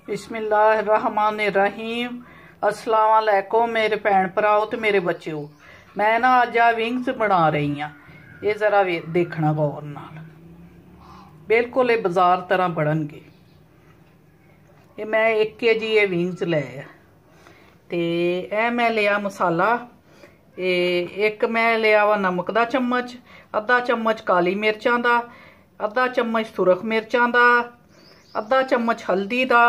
बिस्मिल्लाहिर्रहमानिर्रहीम। अस्सलाम वालेकुम मेरे भैन भराओ ते मेरे बच्चों। मैं ना अज आ विंग्स बना रही हाँ। ये जरा देखना गौर नाल, बिल्कुल ये बाजार तरह बननगे। ये मैं 1 kg ये विंग्स ले ते ए मैं लिया मसाला। एक मैं लिया वा नमक दा चम्मच, अद्धा चम्मच काली मिर्चां दा, अद्धा चम्मच सुरख मिर्चां दा, अद्धा चम्मच हल्दी दा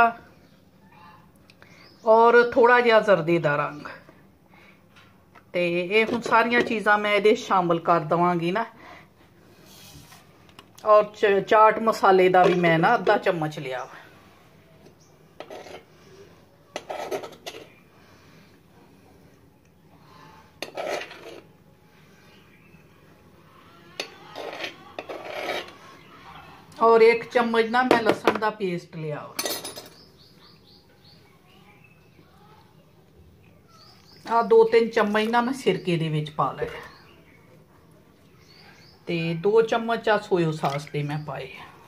और थोड़ा जिहा जर्दी दा रंग। ते ये हुण सारियां चीज़ां मैं इहदे शामिल कर दवांगी ना। और चाट मसाले दा भी मैं ना अद्धा चम्मच लिया। और 1 चम्मच ना मैं लहसुन का पेस्ट लिया। आ 2-3 चम्मच ना मैं सिरके दे विच पा लिया ते 2 चम्मच आ सोया सास दे मैं पाए।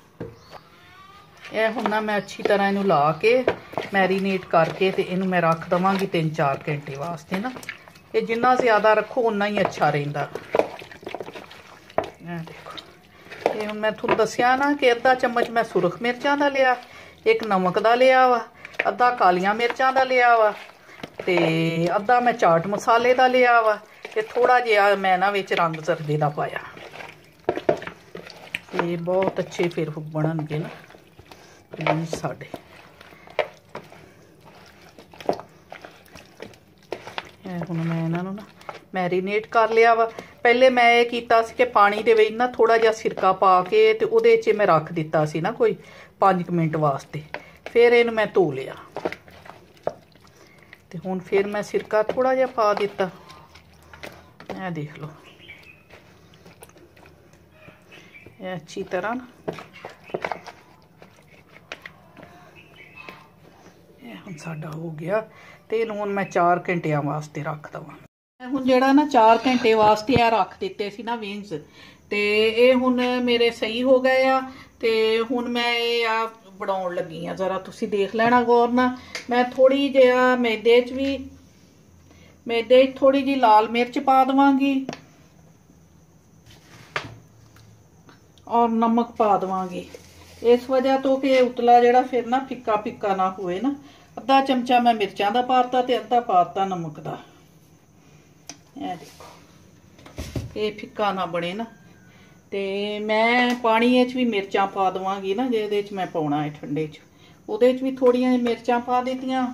यह हुण ना मैं अच्छी तरह इनू ला के मैरीनेट करके ते इनू मैं रख दवांगी 3-4 घंटे वास्ते ना। ये जिन्ना ज़्यादा रखो उन्ना ही अच्छा रहिंदा। देखो ये मैं तुहानू दस्सिया ना कि अद्धा चम्मच मैं सुरख मिर्चां दा लिया, 1 नमक दा लिया वा, अद्धा कालियां मिर्चां दा लिया वा ते अद्धा मैं चाट मसाले दा लिया वा ते थोड़ा जिहा मैं ना विच रंग जर्दे दा पाया। ते बहुत अच्छे फिर बननगे ना विंग्स साडे। हुण मैं इन्हां नू ना मैरीनेट कर लिया वा। पहले मैं ये कीता सी कि पानी दे विच ना थोड़ा जिहा सिरका पा के ते उहदे च मैं रख दिता सी ना कोई 5 मिनट वास्ते। फिर इहनू मैं धो लिया ते हुण फिर मैं सिरका थोड़ा जिहा पा दिता। ये देख लो ये अच्छी तरह ना ये हुण साडा हो गया। ते इहनू हुण मैं 4 घंटिया वास्ते रख दवां। हुण जिहड़ा ना 4 घंटे वास्ते आ रख दिते सी ना विंग्स ते ये हुण मेरे सही हो गए आ। ते हुण मैं ये आ बनाउण लगी आ। जरा तुसीं देख लेना गौर नाल। मैं थोड़ी जिहा मैदे च थोड़ी जी लाल मिर्च पा दवांगी और नमक पा दवांगी, इस वजह तो कि उतला जिहड़ा फिर ना फिक्का फिक्का ना होए ना। अद्धा चमचा मैं मिर्चां दा पाता ते अद्धा पाता नमक दा। ये देखो ये फिक्का ना बने ना। ते मैं पानी च भी मिर्चां पा दवांगी ना, जिहदे च मैं पाउणा है ठंडे च, उहदे च भी थोड़ियां मिर्चां पा दित्तियां।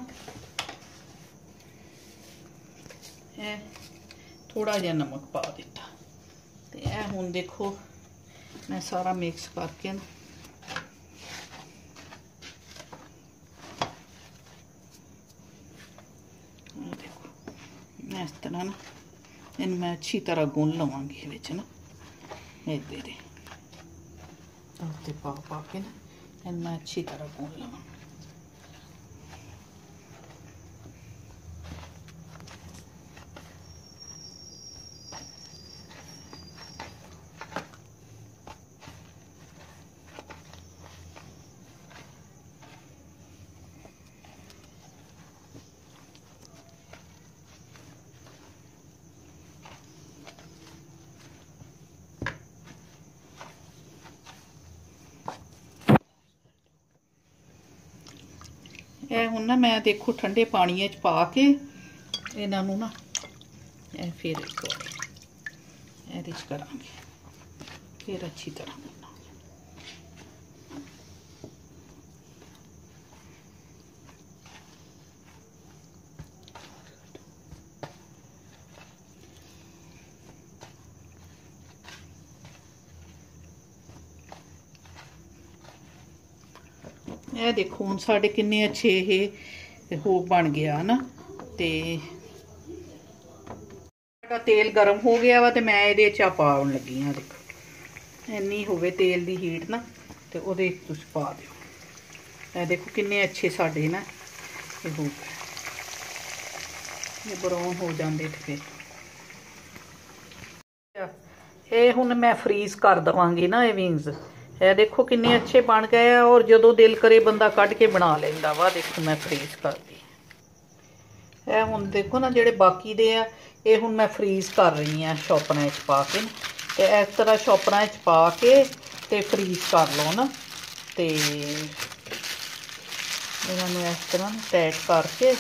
थोड़ा जिहा नमक पा दिता। ते ये हुण देखो मैं सारा मिक्स करके ना देखो इस तरह ना इन मैं अच्छी तरह गुन लवांगी विच ना मैदे दे ते पा के ना इन मैं अच्छी तरह गुन लवांगी। ਇਹ ਹੁਣ ना मैं देखो ठंडे पानी च पा के इन्हां नूं ना फिर एक बार ਇਹਦੇ ਚ करांगे फिर अच्छी तरह ਇਹ देखो ਹੁਣ ਸਾਡੇ किन्ने अच्छे ये हो बन गया ना। ते तेल गर्म हो गया वा ते मैं ये पाउण लगी हाँ। देखो इन्नी होवे तेल दी हीट ना ते ओहदे तुसीं पा दिओ। ये देखो किन्ने अच्छे साडे ना ये हो गए, ये ब्राउन हो जाते थे। ये हुण मैं फ्रीज कर देवांगी ना ये विंग्स। ਇਹ ਦੇਖੋ ਕਿੰਨੇ ਅੱਛੇ ਬਣ ਗਏ ਆ। ਔਰ ਜਦੋਂ ਦਿਲ ਕਰੇ ਬੰਦਾ ਕੱਢ ਕੇ ਬਣਾ ਲੈਂਦਾ ਵਾ। ਦੇਖੋ ਮੈਂ ਫਰੀਜ਼ ਕਰਦੀ ਇਹ ਹੁਣ ਦੇਖੋ ਨਾ ਜਿਹੜੇ ਬਾਕੀ ਦੇ ਆ ਇਹ ਹੁਣ ਮੈਂ ਫਰੀਜ਼ ਕਰ ਰਹੀ ਆ ਸ਼ੋਪਰਾਂ 'ਚ ਪਾ ਕੇ। ਤੇ ਇਸ ਤਰ੍ਹਾਂ ਸ਼ੋਪਰਾਂ 'ਚ ਪਾ ਕੇ ਤੇ ਫਰੀਜ਼ ਕਰ ਲਓ ਨਾ। ਤੇ ਇਹਨਾਂ ਨੂੰ ਇਸ ਤਰ੍ਹਾਂ ਟੈਟ ਕਰਕੇ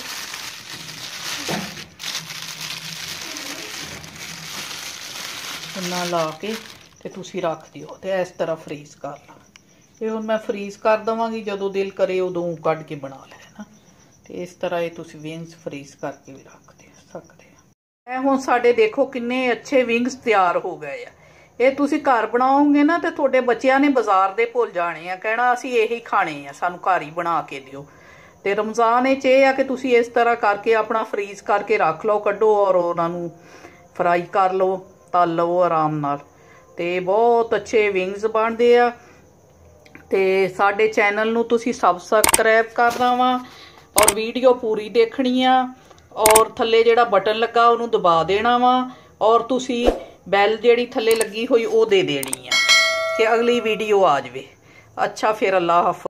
ਇਹਨਾਂ ਲਾ ਕੇ ਤੇ ਤੁਸੀਂ ਰੱਖ ਦਿਓ ਤੇ ਇਸ ਤਰ੍ਹਾਂ ਫਰੀਜ਼ ਕਰ ਲਓ। ਇਹ ਹੁਣ ਮੈਂ ਫਰੀਜ਼ ਕਰ ਦਵਾਂਗੀ, ਜਦੋਂ ਦਿਲ ਕਰੇ ਉਦੋਂ ਕੱਢ ਕੇ ਬਣਾ ਲੈਣਾ। ਤੇ ਇਸ ਤਰ੍ਹਾਂ ਇਹ ਤੁਸੀਂ ਵਿੰਗਸ ਫਰੀਜ਼ ਕਰਕੇ ਵੀ ਰੱਖ ਸਕਦੇ ਆ। ਇਹ ਹੁਣ ਸਾਡੇ ਦੇਖੋ ਕਿੰਨੇ ਅੱਛੇ ਵਿੰਗਸ ਤਿਆਰ ਹੋ ਗਏ ਆ। ਇਹ ਤੁਸੀਂ ਘਰ ਬਣਾਓਗੇ ਨਾ ਤੇ ਤੁਹਾਡੇ ਬੱਚਿਆਂ ਨੇ ਬਾਜ਼ਾਰ ਦੇ ਭੁੱਲ ਜਾਣੇ ਆ, ਕਹਿਣਾ ਅਸੀਂ ਇਹੀ ਖਾਣੇ ਆ, ਸਾਨੂੰ ਘਰ ਹੀ ਬਣਾ ਕੇ ਦਿਓ। ਤੇ ਰਮਜ਼ਾਨ ਵਿੱਚ ਇਹ ਆ ਕਿ ਤੁਸੀਂ ਇਸ ਤਰ੍ਹਾਂ ਕਰਕੇ ਆਪਣਾ ਫਰੀਜ਼ ਕਰਕੇ ਰੱਖ ਲਓ, ਕੱਢੋ ਔਰ ਉਹਨਾਂ ਨੂੰ ਫਰਾਈ ਕਰ ਲਓ, ਤਲ ਲਓ ਆਰਾਮ ਨਾਲ। ਤੇ ਬਹੁਤ ਅੱਛੇ ਵਿੰਗਸ ਬਣਦੇ ਆ। ਤੇ ਸਾਡੇ ਚੈਨਲ ਨੂੰ ਤੁਸੀਂ ਸਬਸਕ੍ਰਾਈਬ ਕਰਨਾ ਵਾ ਔਰ ਵੀਡੀਓ ਪੂਰੀ ਦੇਖਣੀ ਆ। ਔਰ ਥੱਲੇ ਜਿਹੜਾ ਬਟਨ ਲੱਗਾ ਉਹਨੂੰ ਦਬਾ ਦੇਣਾ ਵਾ। ਔਰ ਤੁਸੀਂ ਬੈਲ ਜਿਹੜੀ ਥੱਲੇ ਲੱਗੀ ਹੋਈ ਉਹ ਦੇ ਦੇਣੀ ਆ ਕਿ ਅਗਲੀ ਵੀਡੀਓ ਆ ਜਾਵੇ। ਅੱਛਾ, ਫਿਰ ਅੱਲਾ ਹਾਫਿਜ਼।